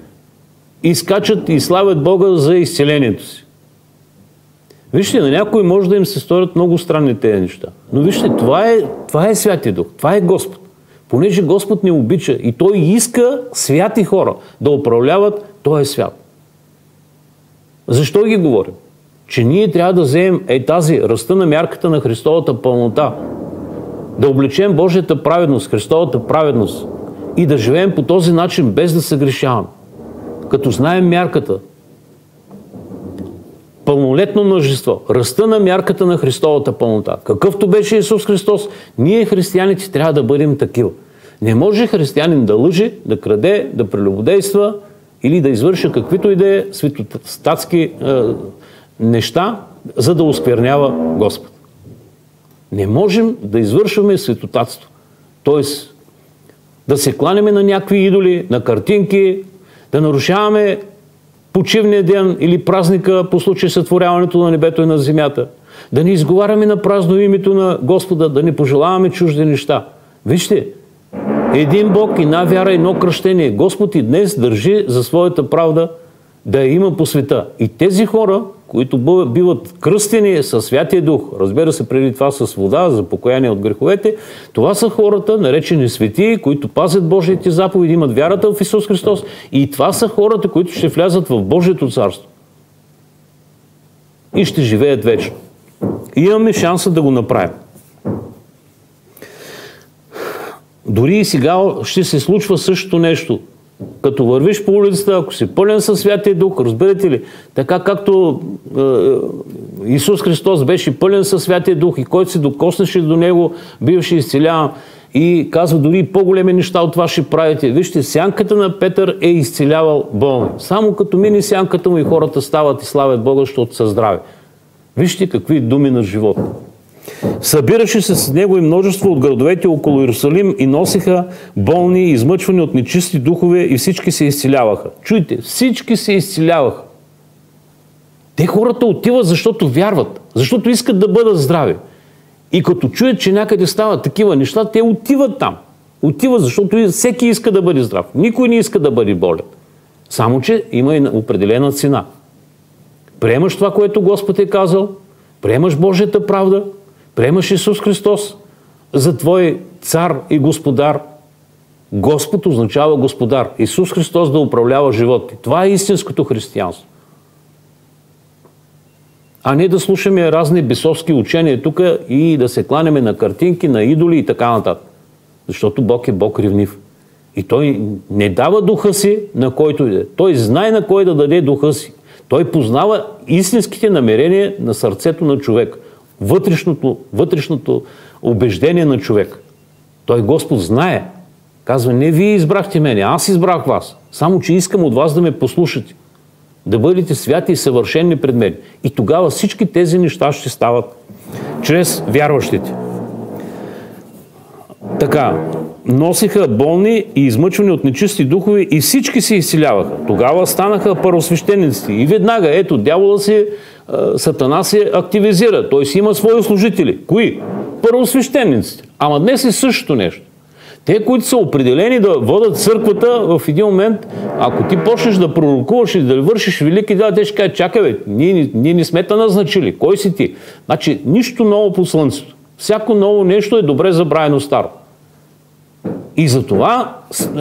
Speaker 1: и скачат и славят Бога за изцелението си. Вижте, на някой може да им се сторят много странни тези неща. Но вижте, това е, това е Святия Дух, това е Господ. Понеже Господ не обича и Той иска святи хора да управляват този свят. Защо ги говорим? Че ние трябва да вземем е тази ръста на мярката на Христовата пълнота, да облечем Божията праведност, Христовата праведност и да живеем по този начин без да се грешаваме. Като знаем мярката, пълнолетно мъжество, ръста на мярката на Христовата пълнота. Какъвто беше Исус Христос, ние християните трябва да бъдем такива. Не може християнин да лъже, да краде, да прелюбодейства или да извърши каквито и да е светотатски е, неща, за да осквернява Господ. Не можем да извършваме светотатство. Тоест, да се кланяме на някакви идоли, на картинки, да нарушаваме почивния ден или празника по случай сътворяването на небето и на земята, да не изговаряме на празно името на Господа, да не пожелаваме чужди неща. Вижте, един Бог, една вяра, едно кръщение. Господ и днес държи за своята правда да я има по света. И тези хора, които биват кръстени със Святия Дух, разбира се, преди това с вода за покаяние от греховете, това са хората, наречени светии, които пазят Божиите заповеди, имат вярата в Исус Христос, и това са хората, които ще влязат в Божието царство и ще живеят вечно. И имаме шанса да го направим. Дори и сега ще се случва същото нещо. Като вървиш по улицата, ако си пълен със Святия Дух, разбирате ли, така както е, Исус Христос беше пълен със Святия Дух и който се докоснеше до Него, бивше изцеляван, и казва, дори и по-големи неща от това ще правите. Вижте, сянката на Петър е изцелявал болни. Само като мини сянката му и хората стават и славят Бога, защото са здрави. Вижте какви думи на живот. Събираше се с него и множество от градовете около Иерусалим и носиха болни, измъчвани от нечисти духове, и всички се изцеляваха. Чуйте, всички се изцеляваха. Те хората отиват, защото вярват, защото искат да бъдат здрави. И като чуят, че някъде стават такива неща, те отиват там. Отиват, защото всеки иска да бъде здрав. Никой не иска да бъде болен. Само че има и определена цена. Приемаш това, което Господ е казал, приемаш Божията правда, приемаш Исус Христос за твой цар и господар. Господ означава господар. Исус Христос да управлява живота ти. Това е истинското християнство. А не да слушаме разни бесовски учения тук и да се кланяме на картинки, на идоли и така нататък. Защото Бог е Бог ревнив. И Той не дава духа си на който иде. Той знае на кой да даде духа си. Той познава истинските намерения на сърцето на човек. Вътрешното, вътрешното убеждение на човек. Той Господ знае. Казва, не вие избрахте мене, аз избрах вас. Само че искам от вас да ме послушате. Да бъдете святи и съвършени пред мен. И тогава всички тези неща ще стават чрез вярващите. Така, носиха болни и измъчвани от нечисти духове и всички се изцеляваха. Тогава станаха първосвещеници. И веднага, ето, дявола се, Сатана се активизира. Той си има свои служители. Кои? Първосвещениците. Ама днес е същото нещо. Те, които са определени да водят църквата, в един момент, ако ти почнеш да пророкуваш и да вършиш велики дела, те ще кажат, чакай бе, ние, ние не сме те назначили. Кой си ти? Значи, нищо ново по слънцето. Всяко ново нещо е добре забравено старо. И затова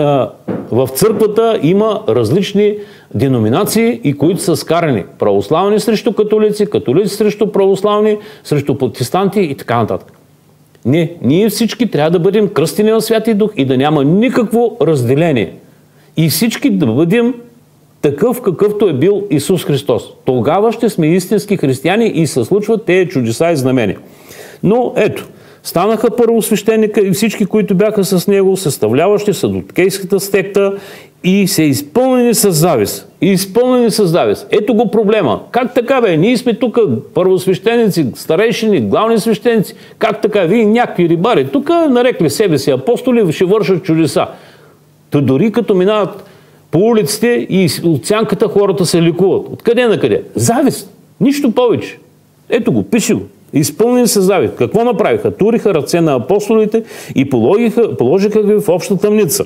Speaker 1: в църквата има различни деноминации, и които са скарани. Православни срещу католици, католици срещу православни, срещу протестанти и така нататък. Не, ние всички трябва да бъдем кръстени на Святия Дух и да няма никакво разделение. И всички да бъдем такъв, какъвто е бил Исус Христос. Тогава ще сме истински християни и се случват тези чудеса и знамения. Но ето, станаха първосвещеника и всички, които бяха с него, съставляващи садукейската секта, и се изпълнени с завист. И изпълнени с завист. Ето го проблема. Как така бе? Ние сме тук първосвещеници, старейшини, главни свещеници. Как така? Вие някакви рибари. Тук нарекли себе си апостоли, ще вършат чудеса. То дори като минават по улиците и от сянката хората се лекуват. Откъде на къде? Завист. Нищо повече. Ето го, пиши го. Изпълнени с завист. Какво направиха? Туриха ръце на апостолите и положиха, положиха ги в обща тъмница.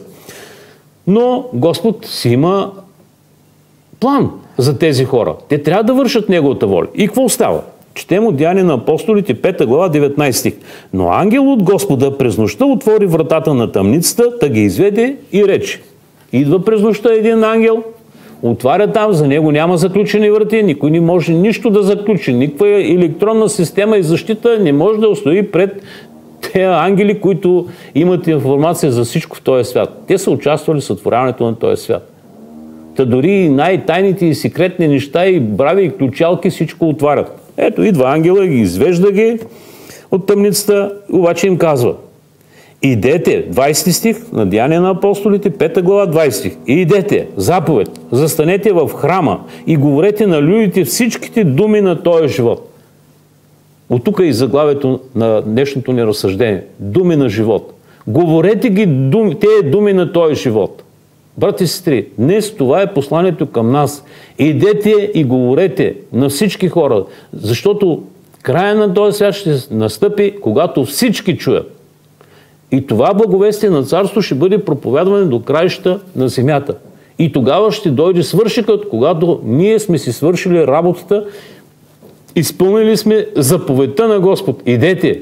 Speaker 1: Но Господ си има план за тези хора. Те трябва да вършат Неговата воля. И какво става? Четем от Деяния на апостолите, пета глава, деветнайсети стих. Но ангел от Господа през нощта отвори вратата на тъмницата, да ги изведе и рече. Идва през нощта един ангел, отваря там, за него няма заключени врати, никой не може нищо да заключи, никаква електронна система и защита не може да устои пред тези ангели, които имат информация за всичко в този свят. Те са участвали в сътворяването на този свят. Та дори най-тайните и секретни неща и брави и ключалки всичко отварят. Ето, идва ангела, ги извежда ги от тъмницата, обаче им казва: идете, двайсети стих на Деяния на апостолите, пета глава, двайсети стих. Идете, заповед, застанете в храма и говорете на людите всичките думи на този живот. От тук е и заглавието на днешното ни разсъждение. Думи на живот. Говорете ги думи, тези думи на този живот. Брати и сестри, днес това е посланието към нас. Идете и говорете на всички хора, защото края на този свят ще настъпи, когато всички чуят. И това благовестие на царство ще бъде проповядване до краища на земята. И тогава ще дойде свършикът, когато ние сме си свършили работата, изпълнили сме заповедта на Господ. Идете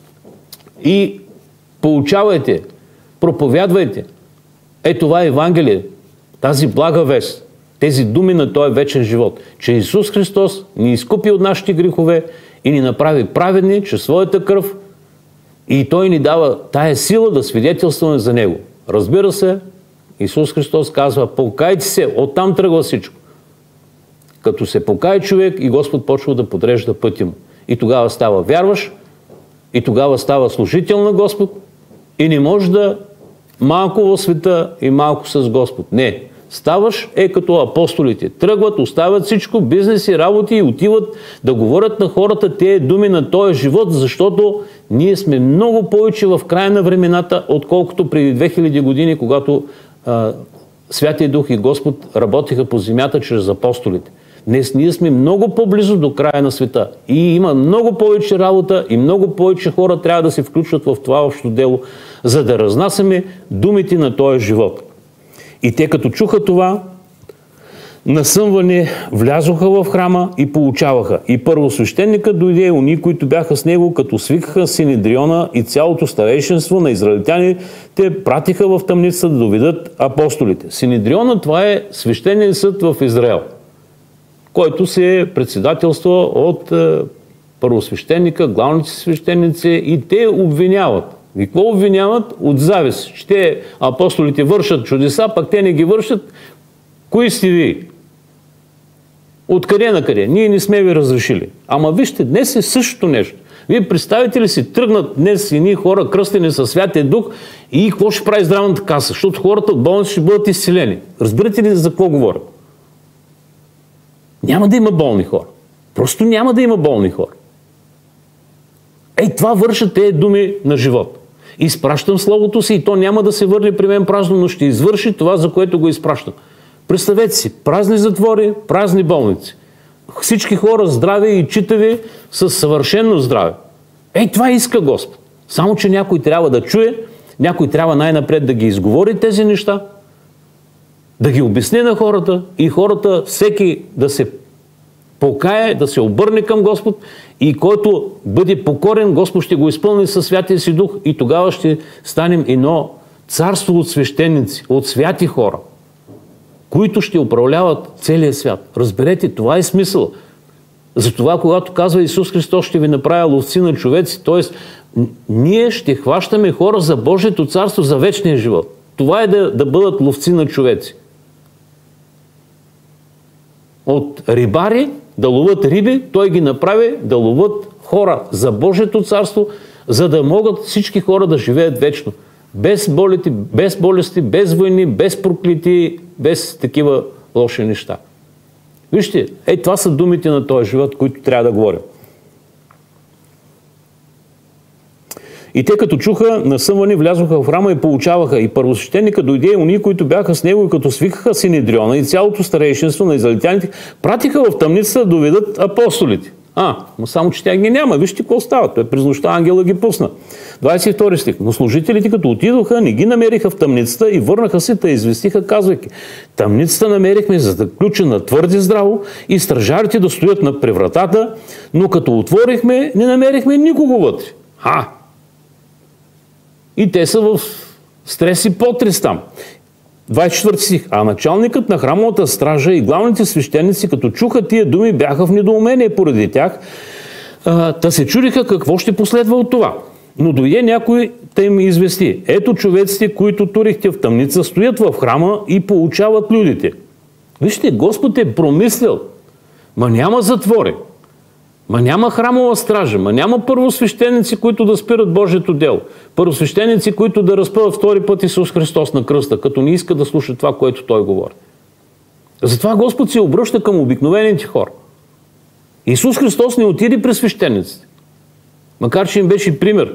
Speaker 1: и получавайте, проповядвайте. Е, това е Евангелие, тази блага вест, тези думи на този вечен живот, че Исус Христос ни изкупи от нашите грехове и ни направи праведни чрез своята кръв и Той ни дава тая сила да свидетелстваме за Него. Разбира се, Исус Христос казва, покайте се, оттам тръгва всичко. Като се покае човек и Господ почва да подрежда пътя му. И тогава става вярваш, и тогава става служител на Господ и не може да малко в света и малко с Господ. Не. Ставаш е като апостолите. Тръгват, оставят всичко, бизнеси, работи и отиват да говорят на хората тези думи на този живот, защото ние сме много повече в края на времената, отколкото преди две хиляди години, когато а, Святия Дух и Господ работиха по земята чрез апостолите. Днес ние сме много по-близо до края на света и има много повече работа и много повече хора трябва да се включват в това общо дело, за да разнасяме думите на този живот. И те като чуха това, насъмване влязоха в храма и получаваха. И първосвещеникът дойде, уни, които бяха с него, като свикаха Синедриона и цялото старейшинство на израелтяни, те пратиха в тъмницата да доведат апостолите. Синедриона, това е свещеният съд в Израел, който се председателства от е, първосвещеника, главните свещеници и те обвиняват. И какво обвиняват? От завист. Че те апостолите вършат чудеса, пък те не ги вършат. Кои сте ви? Откъде на къде? Ние не сме ви разрешили. Ама вижте, днес е същото нещо. Вие представите ли си, тръгнат днес едни хора кръстени със Святия Дух и какво ще прави здравната каса? Защото хората от болници ще бъдат изцелени. Разбирате ли за какво говоря? Няма да има болни хора. Просто няма да има болни хора. Ей, това вършат тези думи на живот. Изпращам Словото си и то няма да се върне при мен празно, но ще извърши това, за което го изпращам. Представете си, празни затвори, празни болници. Всички хора здрави и читави с съвършено здраве. Ей, това иска Господ. Само, че някой трябва да чуе, някой трябва най-напред да ги изговори тези неща, да ги обясни на хората и хората, всеки да се покае, да се обърне към Господ и който бъде покорен, Господ ще го изпълни със Святия си Дух и тогава ще станем едно царство от свещеници, от святи хора, които ще управляват целия свят. Разберете, това е смисъл. Затова, когато казва Исус Христос, ще ви направя ловци на човеци, т.е. ние ще хващаме хора за Божието царство, за вечния живот. Това е да, да бъдат ловци на човеци. От рибари да ловят риби, той ги направи да ловят хора за Божието царство, за да могат всички хора да живеят вечно. Без болести, без болести, без войни, без проклити, без такива лоши неща. Вижте, ей, това са думите на този живот, които трябва да говорим. И те като чуха насъмвани, влязоха в храма и получаваха. И първосвещеника дойде, и уния, които бяха с него, и като свикаха Синедриона и цялото старейшинство на израелтяните, пратиха в тъмницата да доведат апостолите. А, но само че тях ги няма. Вижте какво става. Той през нощта ангела ги пусна. двадесет и втори стих. Но служителите, като отидоха, не ги намериха в тъмницата и върнаха се, та известиха, казвайки: тъмницата намерихме, за да ключена твърде здраво и стражарите да стоят на превратата, но като отворихме, не намерихме никого вътре. Ха! И те са в стрес и потрес там. двадесет и четвърти стих. А началникът на храмовата стража и главните свещеници, като чуха тия думи, бяха в недоумение поради тях, а, та се чудиха какво ще последва от това. Но дойде някой да им извести: ето човеците, които турихте в тъмница, стоят в храма и получават людите. Вижте, Господ е промислил. Ма няма затвори. Ма няма храмова стража, ма няма първосвещеници, които да спират Божието дело. Първосвещеници, които да разпъват втори път Исус Христос на кръста, като не иска да слуша това, което Той говори. Затова Господ се обръща към обикновените хора. Исус Христос не отиде при свещениците, макар че им беше пример,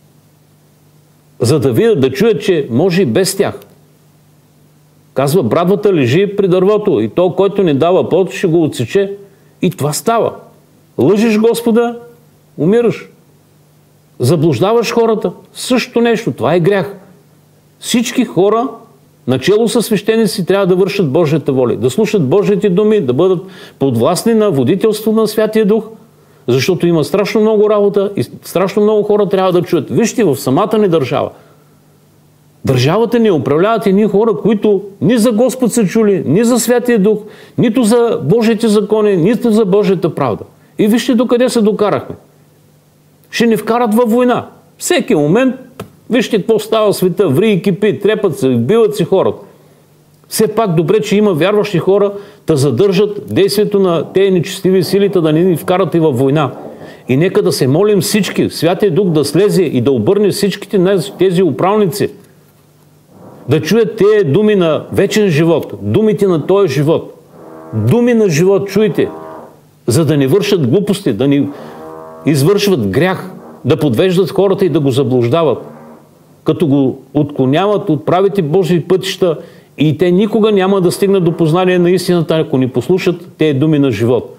Speaker 1: за да видят, да чуят, че може и без тях. Казва: брадвата лежи при дървото и то, който не дава плод, ще го отсече. И това става. Лъжиш Господа, умираш. Заблуждаваш хората. Същото нещо. Това е грях. Всички хора Начело със свещеници трябва да вършат Божията воля, да слушат Божите думи, да бъдат подвластни на водителство на Святия Дух, защото има страшно много работа и страшно много хора трябва да чуят. Вижте, в самата ни държава. Държавата ни управляват едни хора, които ни за Господ са чули, ни за Святия Дух, нито за Божите закони, нито за Божията правда. И вижте докъде се докарахме. Ще ни вкарат във война. Всеки момент, вижте какво става в света, ври и кипи, трепат се, биват си хората. Все пак добре, че има вярващи хора да задържат действието на тези нечестиви силите, да не ни вкарат и във война. И нека да се молим всички, Святия Дух да слезе и да обърне всичките тези управници, да чуят тези думи на вечен живот, думите на този живот. Думи на живот, чуйте, за да не вършат глупости, да не извършват грях, да подвеждат хората и да го заблуждават, като го отклоняват от правите Божии пътища и те никога няма да стигнат до познание на истината, ако не послушат тези думи на живот.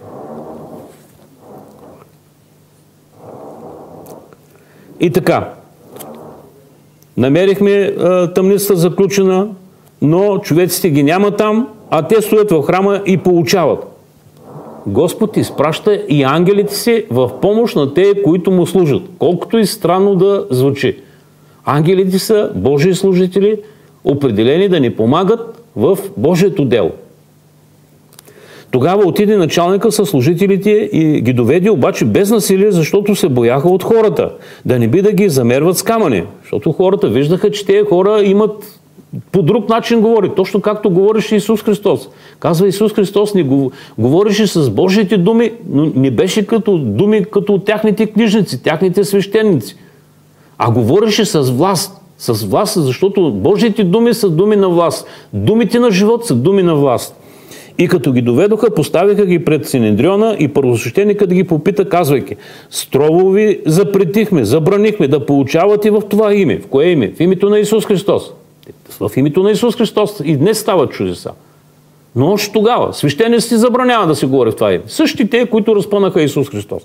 Speaker 1: И така, намерихме а, тъмницата заключена, но човеците ги няма там, а те стоят в храма и получават. Господ изпраща и ангелите си в помощ на тези, които му служат. Колкото и странно да звучи. Ангелите са Божии служители, определени да ни помагат в Божието дело. Тогава отиде началника със служителите и ги доведе обаче без насилие, защото се бояха от хората. Да не би да ги замерват с камъни. Защото хората виждаха, че тези хора имат по друг начин говори. Точно както говореше Исус Христос. Казва Исус Христос, не говореше с Божиите думи, но не беше като думи като тяхните книжници, тяхните свещеници. А говореше с власт. С власт, защото Божиите думи са думи на власт. Думите на живот са думи на власт. И като ги доведоха, поставиха ги пред Синедриона и първосвещеникът да ги попита, казвайки: строго ви запретихме, забранихме да получавате в това име. В кое име? В името на Исус Христос. В името на Исус Христос и днес стават чудеса. Но още тогава свещениците забраняват да се говори в това име. Същите, които разпънаха Исус Христос.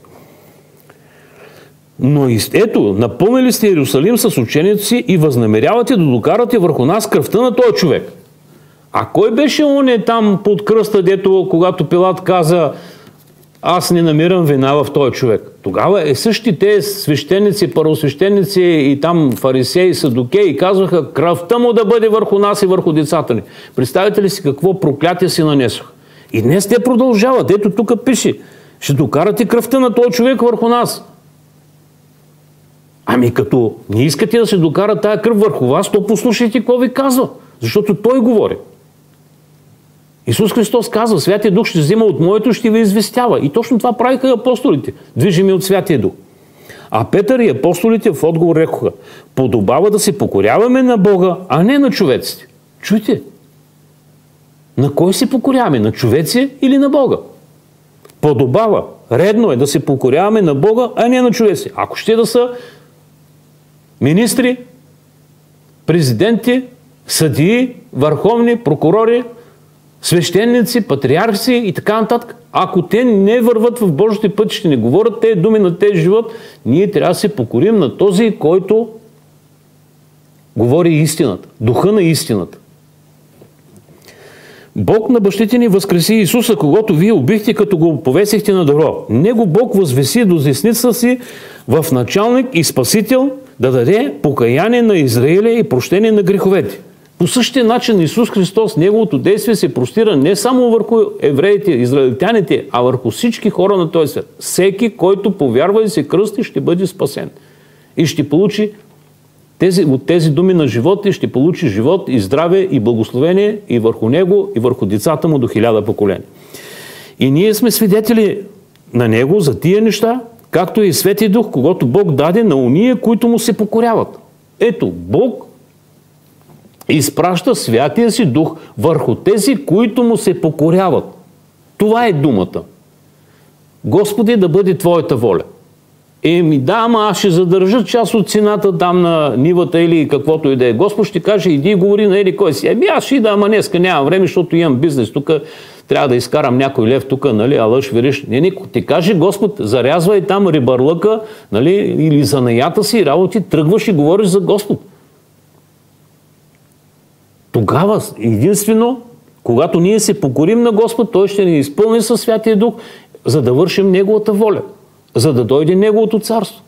Speaker 1: Но ето, напълнили сте Иерусалим с ученици и възнамерявате да докарате върху нас кръвта на този човек. А кой беше оне там под кръста, дето когато Пилат каза: аз не намирам вина в този човек? Тогава е същите свещеници, първосвещеници и там фарисеи, садукеи казваха: кръвта му да бъде върху нас и върху децата ни. Представете ли си какво проклятие си нанесох? И днес те продължават. Ето тук пише: ще докарате кръвта на този човек върху нас. Ами като не искате да се докара тая кръв върху вас, то послушайте какво ви казва. Защото той говори. Исус Христос казва: Святия Дух ще взема от моето, ще ви известява. И точно това правиха апостолите, движими от Святия Дух. А Петър и апостолите в отговор рекоха: подобава да се покоряваме на Бога, а не на човеците. Чуйте, на кой се покоряваме? На човеци или на Бога? Подобава, редно е да се покоряваме на Бога, а не на човеци. Ако ще да са министри, президенти, съдии, върховни прокурори, свещеници, патриарси и така нататък. Ако те не върват в Божите пъти, ще не говорят тези думи на тези живот, ние трябва да се покорим на този, който говори истината, духа на истината. Бог на бащите ни възкреси Исуса, когото вие убихте, като го повесихте на дърво. Него Бог възвеси до десница си в началник и спасител, да даде покаяние на Израиля и прощение на греховете. По същия начин Исус Христос, неговото действие се простира не само върху евреите, израелтяните, а върху всички хора на този свят. Всеки, който повярва и се кръсти, ще бъде спасен. И ще получи тези, от тези думи на живота, и ще получи живот и здраве и благословение и върху него, и върху децата му до хиляда поколения. И ние сме свидетели на него за тия неща, както и Свети Дух, когато Бог даде на уния, които му се покоряват. Ето, Бог изпраща Святия си Дух върху тези, които му се покоряват. Това е думата. Господи, да бъде Твоята воля. Еми да, ама аз ще задържа част от цената там на нивата или каквото и да е. Господ ще каже: иди и говори на ели кой си. Еми аз ще да, ама днеска нямам време, защото имам бизнес. Тук трябва да изкарам някой лев тук, нали, алъш, вириш. Не, не, ти каже Господ: зарязвай там рибарлъка, нали, или занаята си работи, тръгваш и говориш за Господ. Тогава единствено, когато ние се покорим на Господ, Той ще ни изпълни със Святия Дух, за да вършим Неговата воля, за да дойде Неговото царство.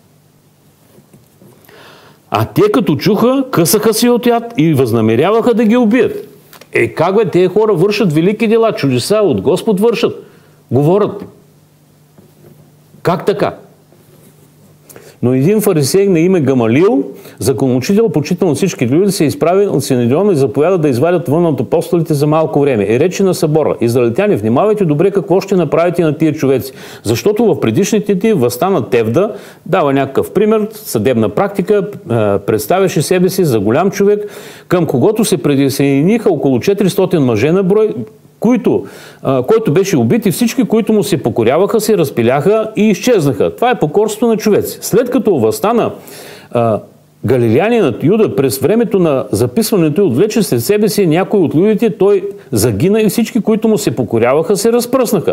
Speaker 1: А те като чуха, късаха си от яд и възнамеряваха да ги убият. Е, как бе, тези хора вършат велики дела, чудеса, от Господ вършат, говорят. Как така? Но един фарисей на име Гамалиил, законоучител, почитан от всички люди, се изправи от Синедриона и заповяда да извадят вън от апостолите за малко време. И рече на събора: израелтяни, внимавайте добре какво ще направите на тия човеци. Защото в предишните дни възстана Тевда, дава някакъв пример, съдебна практика, представяше себе си за голям човек, към когото се присъединиха около четиристотин мъже на брой, Който, а, който беше убит и всички, които му се покоряваха, се разпиляха и изчезнаха. Това е покорство на човеци. След като възстана а, галилеянинът Юда през времето на записването и отвлече след себе си някой от людите, той загина и всички, които му се покоряваха, се разпръснаха.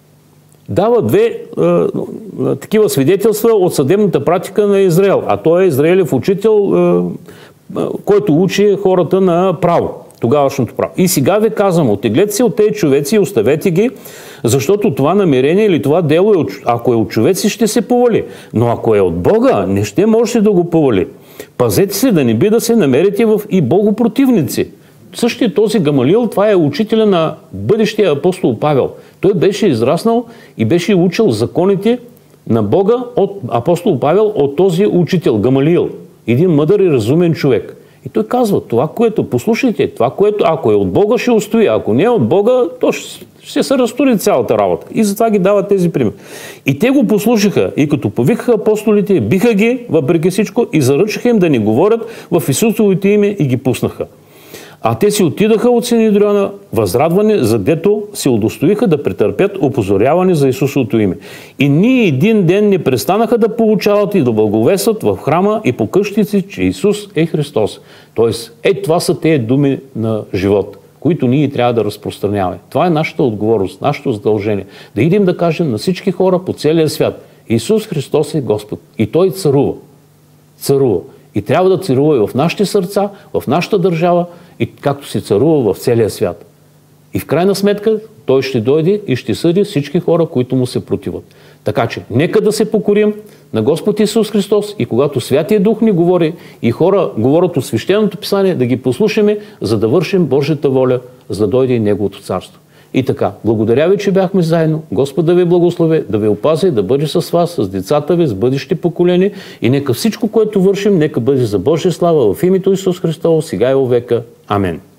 Speaker 1: Дава две а, такива свидетелства от съдебната практика на Израел. А той е Израилев учител, а, а, който учи хората на право. Тогавашното право. И сега ви казвам, оттеглете се от тези човеци и оставете ги, защото това намерение или това дело, е от, ако е от човеци, ще се повали. Но ако е от Бога, не ще можете да го повали. Пазете се да не би да се намерите в и богопротивници. Същия този Гамалиил, това е учителя на бъдещия апостол Павел. Той беше израснал и беше учил законите на Бога от апостол Павел, от този учител Гамалиил. Един мъдър и разумен човек. И той казва, това, което, послушайте, това, което, ако е от Бога, ще устои, ако не е от Бога, то ще, ще се разтури цялата работа. И затова ги дават тези примери. И те го послушаха, и като повикаха апостолите, биха ги, въпреки всичко, и заръчаха им да не говорят в Исусовите име и ги пуснаха. А те си отидаха от Синедриона, възрадвани, задето се удостоиха да претърпят опозоряване за Исусовото име. И ние един ден не престанаха да получават и да благовестват в храма и по къщици, че Исус е Христос. Тоест, е, това са тези думи на живот, които ние трябва да разпространяваме. Това е нашата отговорност, нашето задължение. Да идем да кажем на всички хора по целия свят: Исус Христос е Господ. И Той царува. Царува. И трябва да царува и в нашите сърца, в нашата държава, и както се царува в целия свят. И в крайна сметка Той ще дойде и ще съди всички хора, които му се противат. Така че, нека да се покорим на Господ Исус Христос и когато Святия Дух ни говори и хора говорят от Свещеното Писание, да ги послушаме, за да вършим Божията воля, за да дойде и Неговото царство. И така, благодаря ви, че бяхме заедно. Господ да ви благослови, да ви опази, да бъде с вас, с децата ви, с бъдещите поколения и нека всичко, което вършим, нека бъде за Божия слава в името Исус Христос, сега и във века. Амен.